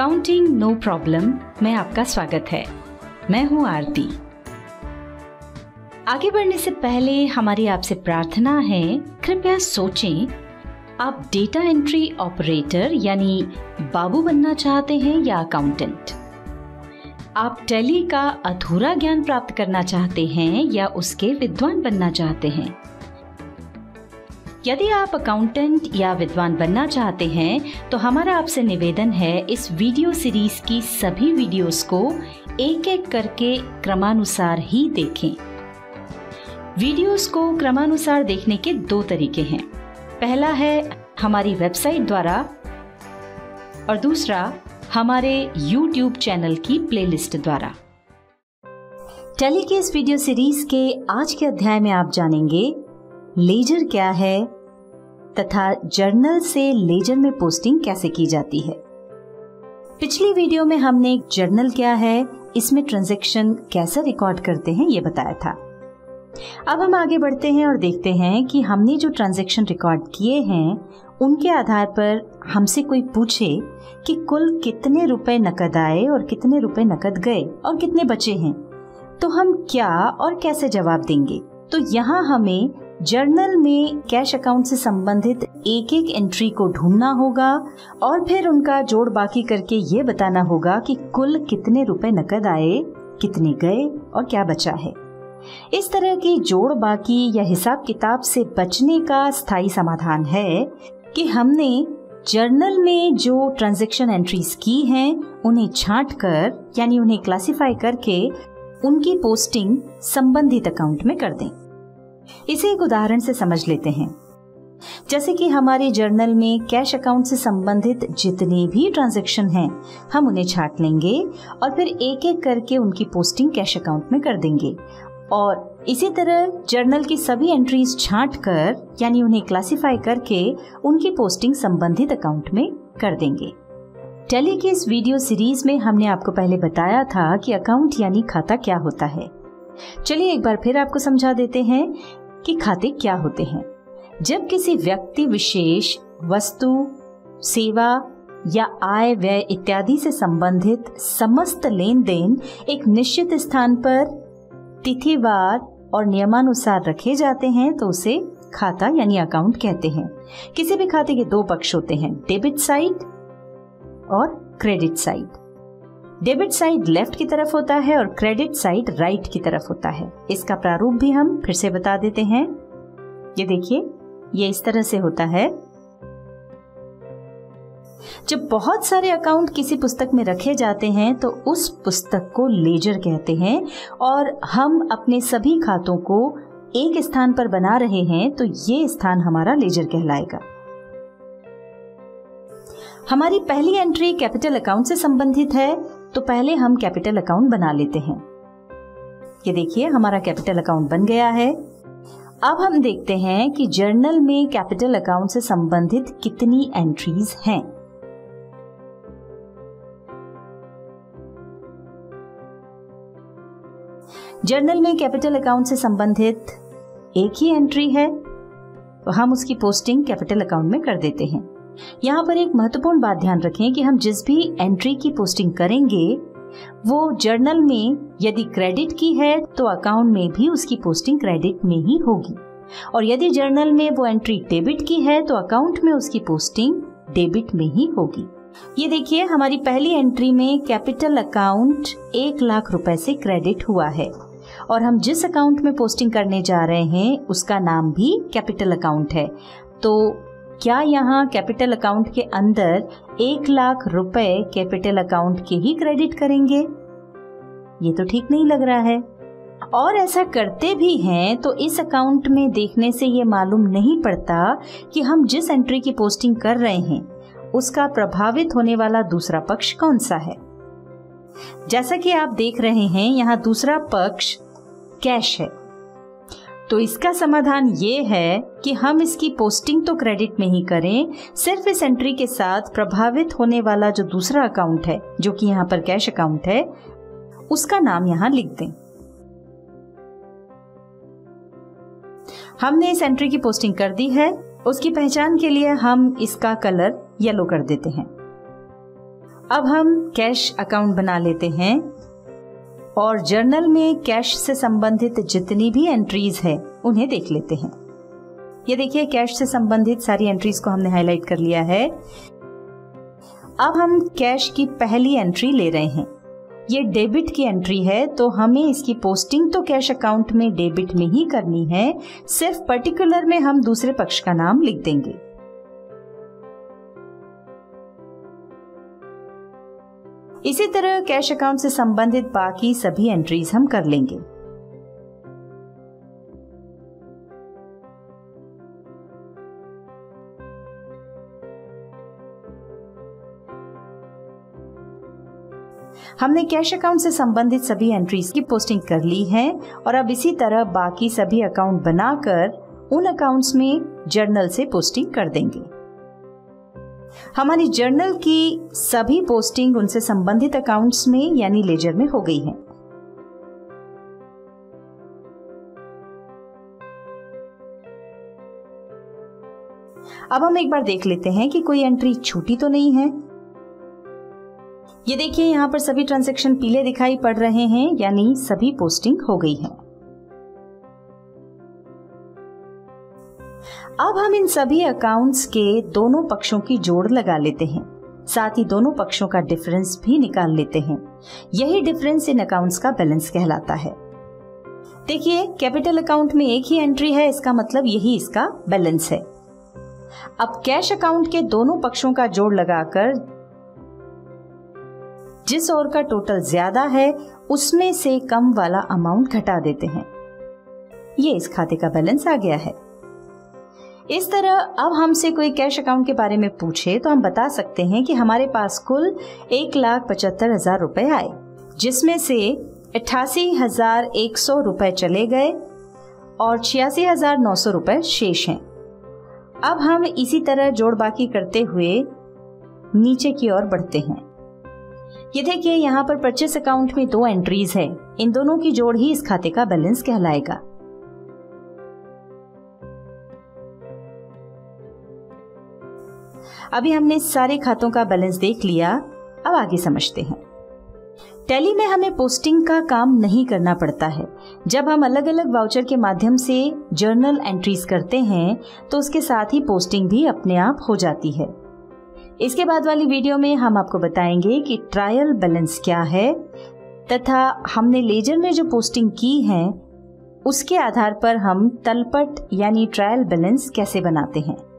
Accounting no problem में आपका स्वागत है। मैं हूं आरती। आगे बढ़ने से पहले हमारी आपसे प्रार्थना है, कृपया सोचें, आप डेटा एंट्री ऑपरेटर यानी बाबू बनना चाहते हैं या अकाउंटेंट? आप टैली का अधूरा ज्ञान प्राप्त करना चाहते हैं या उसके विद्वान बनना चाहते हैं? यदि आप अकाउंटेंट या विद्वान बनना चाहते हैं तो हमारा आपसे निवेदन है, इस वीडियो सीरीज की सभी वीडियोस को एक एक करके क्रमानुसार ही देखें। वीडियोस को क्रमानुसार देखने के दो तरीके हैं। पहला है हमारी वेबसाइट द्वारा और दूसरा हमारे YouTube चैनल की प्लेलिस्ट द्वारा। टैली के इस वीडियो सीरीज के आज के अध्याय में आप जानेंगे लेजर क्या है तथा जर्नल से लेजर में पोस्टिंग कैसे की जाती है। पिछली वीडियो में हमने जर्नल क्या है, इसमें ट्रांजैक्शन कैसे रिकॉर्ड करते हैं, ये बताया था। अब हम आगे बढ़ते हैं और देखते हैं कि हमने जो ट्रांजैक्शन रिकॉर्ड किए हैं उनके आधार पर हमसे कोई पूछे कि कुल कितने रुपए नकद आए और कितने रुपए नकद गए और कितने बचे हैं, तो हम क्या और कैसे जवाब देंगे। तो यहाँ हमें जर्नल में कैश अकाउंट से संबंधित एक एक एंट्री को ढूंढना होगा और फिर उनका जोड़ बाकी करके ये बताना होगा कि कुल कितने रुपए नकद आए, कितने गए और क्या बचा है। इस तरह की जोड़ बाकी या हिसाब किताब से बचने का स्थायी समाधान है कि हमने जर्नल में जो ट्रांजैक्शन एंट्रीज की हैं उन्हें छांट कर यानी उन्हें क्लासिफाई करके उनकी पोस्टिंग संबंधित अकाउंट में कर दें। इसे एक उदाहरण से समझ लेते हैं। जैसे कि हमारे जर्नल में कैश अकाउंट से संबंधित जितने भी ट्रांजैक्शन हैं हम उन्हें छांट लेंगे और फिर एक एक करके उनकी पोस्टिंग कैश अकाउंट में कर देंगे और इसी तरह जर्नल की सभी एंट्रीज छांट कर यानी उन्हें क्लासिफाई करके उनकी पोस्टिंग संबंधित अकाउंट में कर देंगे। टैली की इस वीडियो सीरीज में हमने आपको पहले बताया था कि अकाउंट यानी खाता क्या होता है। चलिए एक बार फिर आपको समझा देते हैं कि खाते क्या होते हैं। जब किसी व्यक्ति विशेष वस्तु, सेवा या आय व्यय इत्यादि से संबंधित समस्त लेन देन एक निश्चित स्थान पर तिथिवार और नियमानुसार रखे जाते हैं तो उसे खाता यानी अकाउंट कहते हैं। किसी भी खाते के दो पक्ष होते हैं, डेबिट साइड और credit side. Debit side left की तरफ होता है और क्रेडिट साइड राइट की तरफ होता है। इसका प्रारूप भी हम फिर से बता देते हैं। ये देखिए, ये इस तरह से होता है। जब बहुत सारे अकाउंट किसी पुस्तक में रखे जाते हैं तो उस पुस्तक को लेजर कहते हैं और हम अपने सभी खातों को एक स्थान पर बना रहे हैं तो ये स्थान हमारा लेजर कहलाएगा। हमारी पहली एंट्री कैपिटल अकाउंट से संबंधित है तो पहले हम कैपिटल अकाउंट बना लेते हैं। ये देखिए, हमारा कैपिटल अकाउंट बन गया है। अब हम देखते हैं कि जर्नल में कैपिटल अकाउंट से संबंधित कितनी एंट्रीज हैं। जर्नल में कैपिटल अकाउंट से संबंधित एक ही एंट्री है तो हम उसकी पोस्टिंग कैपिटल अकाउंट में कर देते हैं। यहाँ पर एक महत्वपूर्ण बात ध्यान रखें कि हम जिस भी एंट्री की पोस्टिंग करेंगे वो जर्नल में यदि क्रेडिट की है तो अकाउंट में भी उसकी पोस्टिंग क्रेडिट में ही होगी और यदि जर्नल में वो एंट्री डेबिट की है तो अकाउंट में उसकी पोस्टिंग डेबिट में ही होगी। ये देखिए, हमारी पहली एंट्री में कैपिटल अकाउंट 1 लाख रुपए से क्रेडिट हुआ है और हम जिस अकाउंट में पोस्टिंग करने जा रहे हैं उसका नाम भी कैपिटल अकाउंट है। तो क्या यहाँ कैपिटल अकाउंट के अंदर 1 लाख रुपए कैपिटल अकाउंट के ही क्रेडिट करेंगे? ये तो ठीक नहीं लग रहा है। और ऐसा करते भी हैं तो इस अकाउंट में देखने से ये मालूम नहीं पड़ता कि हम जिस एंट्री की पोस्टिंग कर रहे हैं उसका प्रभावित होने वाला दूसरा पक्ष कौन सा है। जैसा कि आप देख रहे हैं, यहाँ दूसरा पक्ष कैश है। तो इसका समाधान ये है कि हम इसकी पोस्टिंग तो क्रेडिट में ही करें, सिर्फ इस एंट्री के साथ प्रभावित होने वाला जो दूसरा अकाउंट है जो कि यहाँ पर कैश अकाउंट है उसका नाम यहाँ लिख दें। हमने इस एंट्री की पोस्टिंग कर दी है, उसकी पहचान के लिए हम इसका कलर येलो कर देते हैं। अब हम कैश अकाउंट बना लेते हैं और जर्नल में कैश से संबंधित जितनी भी एंट्रीज है उन्हें देख लेते हैं। ये देखिए, कैश से संबंधित सारी एंट्रीज को हमने हाईलाइट कर लिया है। अब हम कैश की पहली एंट्री ले रहे हैं। ये डेबिट की एंट्री है, तो हमें इसकी पोस्टिंग तो कैश अकाउंट में डेबिट में ही करनी है, सिर्फ पर्टिकुलर में हम दूसरे पक्ष का नाम लिख देंगे। इसी तरह कैश अकाउंट से संबंधित बाकी सभी एंट्रीज हम कर लेंगे। हमने कैश अकाउंट से संबंधित सभी एंट्रीज की पोस्टिंग कर ली है और अब इसी तरह बाकी सभी अकाउंट बनाकर उन अकाउंट्स में जर्नल से पोस्टिंग कर देंगे। हमारी जर्नल की सभी पोस्टिंग उनसे संबंधित अकाउंट्स में यानी लेजर में हो गई है। अब हम एक बार देख लेते हैं कि कोई एंट्री छूटी तो नहीं है। ये देखिए, यहाँ पर सभी ट्रांजैक्शन पीले दिखाई पड़ रहे हैं, यानी सभी पोस्टिंग हो गई है। अब हम इन सभी अकाउंट्स के दोनों पक्षों की जोड़ लगा लेते हैं, साथ ही दोनों पक्षों का डिफरेंस भी निकाल लेते हैं। यही डिफरेंस इन अकाउंट्स का बैलेंस कहलाता है। देखिए, कैपिटल अकाउंट में एक ही एंट्री है, इसका मतलब यही इसका बैलेंस है। अब कैश अकाउंट के दोनों पक्षों का जोड़ लगाकर जिस ओर का टोटल ज्यादा है उसमें से कम वाला अमाउंट घटा देते हैं। ये इस खाते का बैलेंस आ गया है। इस तरह अब हमसे कोई कैश अकाउंट के बारे में पूछे तो हम बता सकते हैं कि हमारे पास कुल 1,75,000 रुपए आए, जिसमें से 88,100 रुपए चले गए और 86,900 रुपए शेष हैं। अब हम इसी तरह जोड़ बाकी करते हुए नीचे की ओर बढ़ते हैं। ये देखिए, यहाँ पर परचेस अकाउंट में 2 एंट्रीज है, इन दोनों की जोड़ ही इस खाते का बैलेंस कहलाएगा। अभी हमने सारे खातों का बैलेंस देख लिया, अब आगे समझते हैं। टैली में हमें पोस्टिंग का काम नहीं करना पड़ता है। जब हम अलग अलग वाउचर के माध्यम से जर्नल एंट्रीज करते हैं तो उसके साथ ही पोस्टिंग भी अपने आप हो जाती है। इसके बाद वाली वीडियो में हम आपको बताएंगे कि ट्रायल बैलेंस क्या है तथा हमने लेजर में जो पोस्टिंग की है उसके आधार पर हम तलपट यानी ट्रायल बैलेंस कैसे बनाते हैं।